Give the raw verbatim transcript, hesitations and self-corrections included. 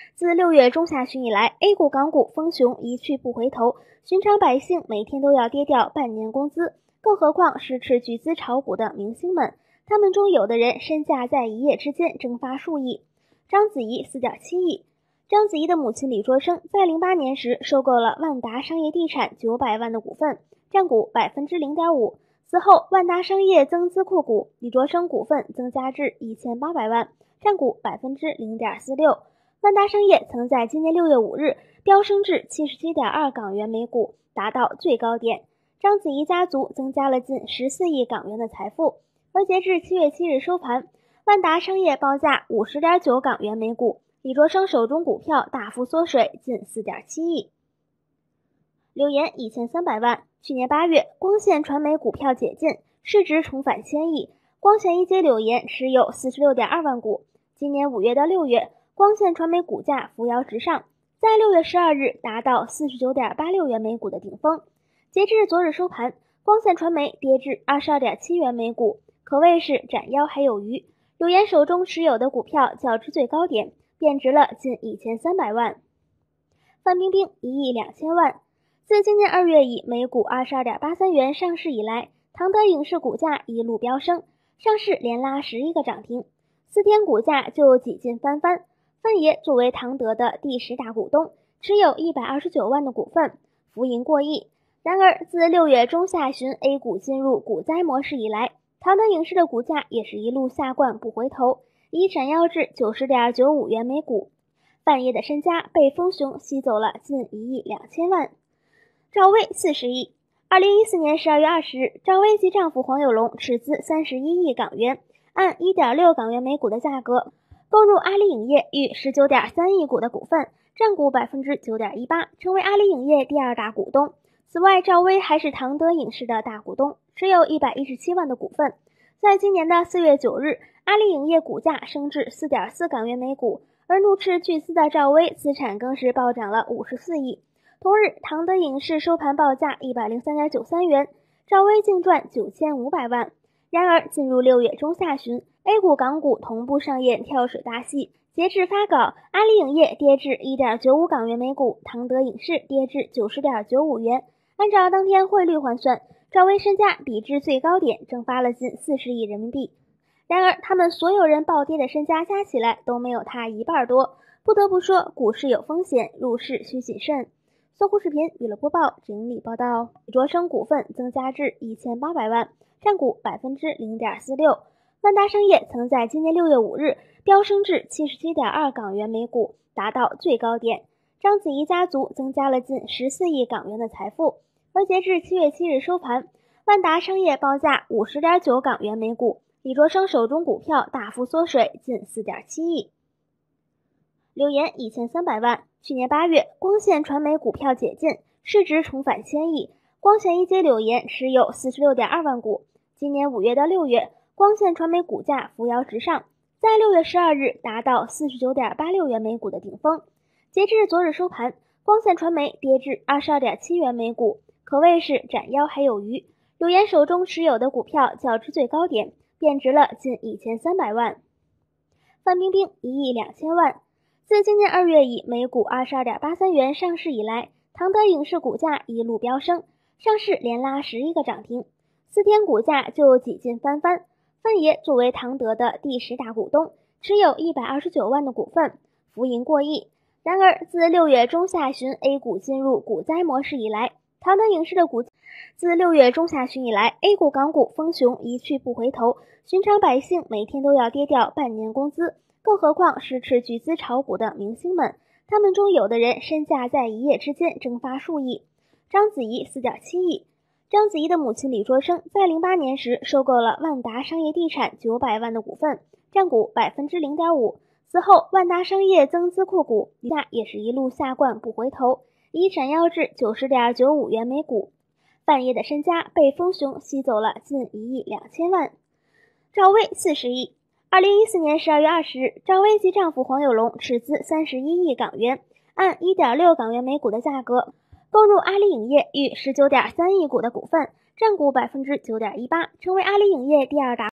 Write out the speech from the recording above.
自六月中下旬以来 ，A 股港股风熊一去不回头，寻常百姓每天都要跌掉半年工资，更何况是斥巨资炒股的明星们，他们中有的人身价在一夜之间蒸发数亿。章子怡 四点七亿。章子怡的母亲李卓生在零八年时收购了万达商业地产九百万的股份，占股 百分之零点五。此后，万达商业增资扩股，李卓生股份增加至一千八百万，占股 百分之零点四六。万达商业曾在今年六月五日飙升至 七十七点二港元每股，达到最高点。章子怡家族增加了近十四亿港元的财富，而截至七月七日收盘，万达商业报价 五十点九港元每股，李卓生手中股票大幅缩水近 四点七亿。留言一千三百万。去年八月，光线传媒股票解禁，市值重返千亿，光线一姐柳岩持有 四十六点二万股。今年五月到六月，光线传媒股价扶摇直上，在六月十二日达到 四十九点八六元每股的顶峰。截至昨日收盘，光线传媒跌至 二十二点七元每股，可谓是斩妖还有余。柳岩手中持有的股票较之最高点贬值了近一千三百万。范冰冰一亿两千万。自今年二月以每股 二十二点八三元上市以来，唐德影视股价一路飙升，上市连拉十一个涨停，四天股价就几近翻番。范爷作为唐德的第十大股东，持有一百二十九万的股份，浮盈过亿。然而，自六月中下旬 A 股进入股灾模式以来，唐德影视的股价也是一路下灌不回头，已闪耀至 九十点九五元每股。范爷的身家被风熊吸走了近一亿两千万。赵薇四十亿。二零一四年十二月二十日，赵薇及丈夫黄有龙斥资三十一亿港元，按 一点六港元每股的价格购入阿里影业逾 十九点三亿股的股份，占股 百分之九点一八， 成为阿里影业第二大股东。此外，赵薇还是唐德影视的大股东，持有一百一十七万的股份。在今年的四月九日，阿里影业股价升至 四点四港元每股，而怒斥巨资的赵薇资产更是暴涨了五十四亿。同日，唐德影视收盘报价 一百零三点九三元，赵薇净赚九千五百万。然而，进入六月中下旬 ，A 股港股同步上演跳水大戏。截至发稿，阿里影业跌至 一点九五港元每股，唐德影视跌至 九十点九五元。按照当天汇率换算，赵薇身价比之最高点蒸发了近四十亿人民币。然而，他们所有人暴跌的身家加起来都没有他一半多。不得不说，股市有风险，入市需谨慎。搜狐视频娱乐播报整理报道。李卓生股份增加至一千八百万，占股 百分之零点四六。万达商业曾在今年六月五日飙升至 七十七点二港元每股，达到最高点。章子怡家族增加了近十四亿港元的财富，而截至七月七日收盘，万达商业报价 五十点九港元每股，李卓生手中股票大幅缩水近 四点七亿。留言一千三百万。去年八月，光线传媒股票解禁，市值重返千亿，光线一姐柳岩持有 四十六点二万股。今年五月到六月，光线传媒股价扶摇直上，在六月十二日达到 四十九点八六元每股的顶峰。截至昨日收盘，光线传媒跌至 二十二点七元每股，可谓是斩妖还有余。柳岩手中持有的股票较之最高点贬值了近一千三百万。范冰冰一亿两千万。自今年二月以每股 二十二点八三元上市以来，唐德影视股价一路飙升，上市连拉十一个涨停，四天股价就几近翻番。范爷作为唐德的第十大股东，持有一百二十九万的股份，浮盈过亿。然而，自六月中下旬 A 股进入股灾模式以来，唐德影视的股自六月中下旬以来 ，A 股港股风熊一去不回头，寻常百姓每天都要跌掉半年工资。更何况是斥巨资炒股的明星们，他们中有的人身价在一夜之间蒸发数亿。章子怡 四点七亿。章子怡的母亲李卓生在零八年时收购了万达商业地产九百万的股份，占股 百分之零点五。此后，万达商业增资扩股，股价也是一路下灌不回头，已闪耀至 九十点九五元每股。范爷的身家被风熊吸走了近一亿两千万。赵薇四十亿。二零一四年十二月二十日，赵薇及丈夫黄有龙斥资三十一亿港元，按 一点六港元每股的价格购入阿里影业逾 十九点三亿股的股份，占股 百分之九点一八， 成为阿里影业第二大